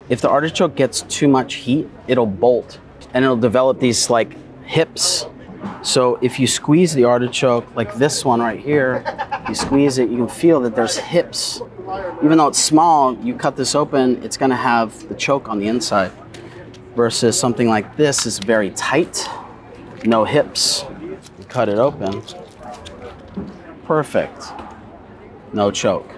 If the artichoke gets too much heat, it'll bolt and it'll develop these like hips. So if you squeeze the artichoke, like this one right here, you squeeze it, you can feel that there's hips. Even though it's small, you cut this open, it's gonna have the choke on the inside. Versus something like this is very tight, no hips. You cut it open, perfect, no choke.